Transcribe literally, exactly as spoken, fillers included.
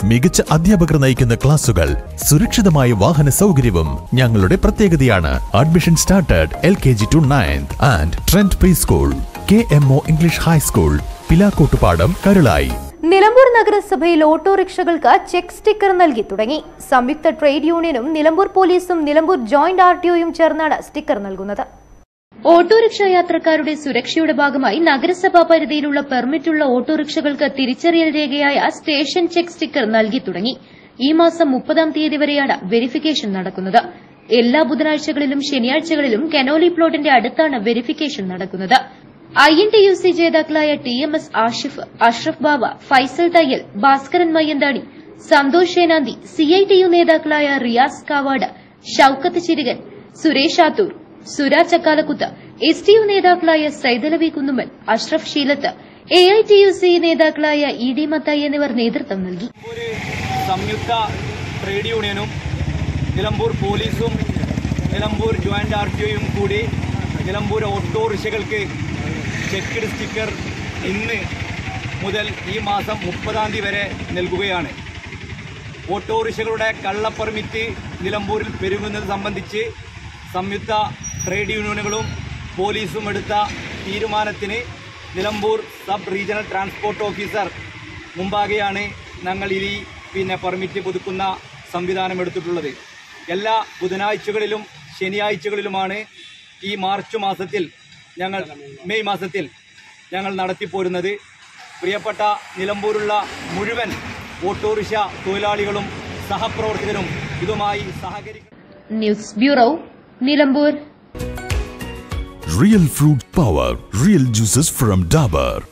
മികച്ച അധ്യാപകർ നയിക്കുന്ന ക്ലാസുകൾ, സുരക്ഷിതമായ വാഹന സൗകര്യവും ഞങ്ങളുടെ പ്രത്യേകതയാണ്. Admission started L K G to ninth and trend pre school, K M O English high school, Pilakkottupadam, Karulai. Nilambur നഗരസഭയിൽ ഓട്ടോറിക്ഷകൾക്ക് ചെക്ക് സ്റ്റിക്കർ നൽകി തുടങ്ങി. സംയുക്ത ട്രേഡ് യൂണിയനും നിലമ്പൂർ പോലീസും നിലമ്പൂർ ജോയിന്റ് ആർ ടി ഒയും ചേർന്നാണ് സ്റ്റിക്കർ നൽകുന്നത്. ഓട്ടോറിക്ഷ യാത്രക്കാരുടെ സുരക്ഷയുടെ ഭാഗമായി നഗരസഭാ പരിധിയിലുള്ള പെർമിറ്റുള്ള ഓട്ടോറിക്ഷകൾക്ക് തിരിച്ചറിയൽ രേഖയായ സ്റ്റേഷൻ ചെക്ക് സ്റ്റിക്കർ നൽകി തുടങ്ങി. ഈ മാസം മുപ്പതാം തീയതി വരെയാണ് വെരിഫിക്കേഷൻ നടക്കുന്നത്. എല്ലാ ബുധനാഴ്ചകളിലും ശനിയാഴ്ചകളിലും കനോലി പ്ലോട്ടിന്റെ അടുത്താണ് വെരിഫിക്കേഷൻ നടക്കുന്നത്. I N T U C ജേതാക്കളായ T M S Ashif, Ashraf Bava, Faisal Thayyal, Bhaskaran Mayyanthani, Santhosh Senanthi, C I T U നേതാക്കളായ Riyas Kavad, Shoukath Chirikan, Suresh Athur, Suraj Chakkalakuth, S T U നേതാക്കളായ Saidalavi Kunnummal, Ashraf Sheelath, A I T U C നേതാക്കളായ ഇ ഡി മത്തായി എന്നിവർ നേതൃത്വം നൽകി. സംയുക്ത ട്രേഡ് യൂണിയനും നിലമ്പൂർ പോലീസും നിലമ്പൂർ ജോയിന്റ് ആർ ടി ഒയും കൂടി നിലമ്പൂർ ഓട്ടോറിക്ഷകൾക്ക് ചെക്ക്ഡ് സ്റ്റിക്കർ ഇന്ന് മുതൽ ഈ മാസം മുപ്പതാം തീയതി വരെ നൽകുകയാണ്. ഓട്ടോറിക്ഷകളുടെ കള്ള പെർമിറ്റ് നിലമ്പൂരിൽ പെരുകുന്നത് സംബന്ധിച്ച് സംയുക്ത ട്രേഡ് യൂണിയനുകളും പോലീസും എടുത്ത തീരുമാനത്തിന് Nilambur sub regional transport officer മുമ്പാകെയാണ് ഞങ്ങൾ ഈ പിന്നെ പെർമിറ്റ് പുതുക്കുന്ന സംവിധാനം എടുത്തിട്ടുള്ളത്. എല്ലാ ബുധനാഴ്ചകളിലും ശനിയാഴ്ചകളിലുമാണ് ഈ മാർച്ച് മാസത്തിൽ ഞങ്ങൾ മെയ് മാസത്തിൽ ഞങ്ങൾ നടത്തിപ്പോരുന്നത്. പ്രിയപ്പെട്ട നിലമ്പൂരുള്ള മുഴുവൻ ഓട്ടോറിക്ഷ തൊഴിലാളികളും സഹപ്രവർത്തകരും ഇതുമായി സഹകരിക്കും. News bureau, Nilambur. Real fruit power, real juices from Dabur.